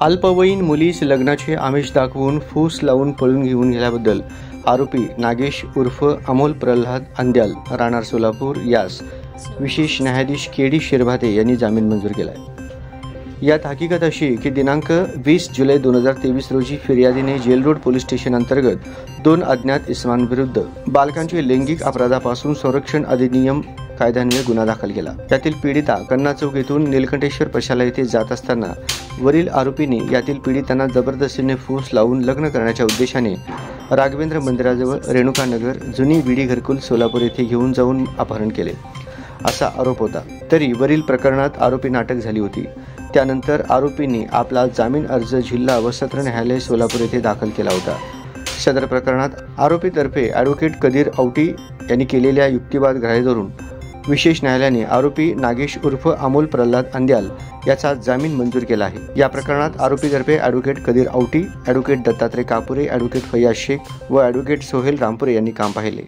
अल्पवयीन मुलीस लग्नाचे आमिष दाखवून फूस लावून पळून घेऊन गेल्याबद्दल आरोपी नागेश उर्फ अमोल प्रल्हाद अंद्याल राहणार सोलापूर यास विशेष न्यायाधीश के.डी. शिरभाते यांनी जामीन मंजूर केला आहे। यात हकीकत अशी की दिनांक 20 जुलै 2023 रोजी फिर्यादीने जेल रोड पोलीस स्टेशन अंतर्गत 2 अज्ञात इसमांविरुद्ध बालकांचे लैंगिक अपराधापासून संरक्षण अधिनियम कायद्यान्वये गुन्हा दाखल केला। त्यातील पीडिता कन्ना चौक येथून नीलकंठेश्वर प्रशाला येथे जात असताना वरील आरोपींनी यातील पीडितांना जबरदस्तीने फूस लावून लग्न करण्याच्या उद्देशाने राघवेंद्र मंदिराजवळ रेणुकानगर जुनी विडी घरकुल सोलापूर येथे घेऊन जाऊन अपहरण केले असा आरोप होता। तरी वरील प्रकरणात आरोपींना अटक झाली होती। त्यानंतर आरोपींनी आपला जामीन अर्ज जिल्हा व सत्र न्यायालय सोलापूर येथे दाखल केला होता। सदर प्रकरणात आरोपीतर्फे ॲडव्होकेट कदीर औटी यांनी केलेल्या युक्तिवाद ग्राह्य धरून विशेष न्यायालयाने आरोपी नागेश उर्फ अमोल प्रल्हाद अंद्याल याचा जामीन मंजूर केला आहे। या प्रकरणात आरोपीतर्फे advocate Kadir Auti, advocate Dattatray Kapure, advocate Faiyaz Shaikh व ॲडव्होकेट सोहेल रामपुरे यांनी काम पाहिले।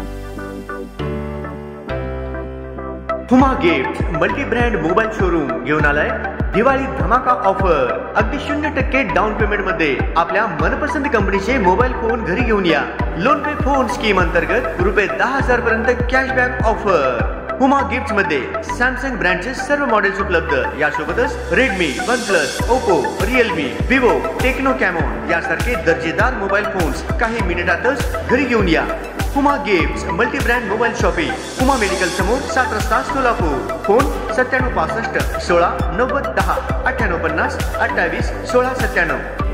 Huma gift multi brand mobile showroom घेऊन आलाय दिवाळी धमाका ऑफर। अगदी 0% डाऊन पेमेंट मध्ये आपल्या मनपसंत कंपनीचे मोबाईल फोन घरी घेऊन या। लोन पे फोन स्कीम अंतर्गत रुपये 10,000 पर्यंत कॅशबॅक ऑफर। हुमा गिफ्ट मध्ये सॅमसंग ब्रँडचे सर्व मॉडेल्स उपलब्ध, यासोबतच Redmi, OnePlus, Oppo, realme, Vivo, Tecno Camon यासारखे दर्जेदार मोबाईल फोन्स काही मिनिटातच घरी घेऊन या। Huma gifts multi brand mobile shopping, Huma medical समोर 7 रस्ता सोलापूर। फोन 9765 16 90 10 9850 28 16 97।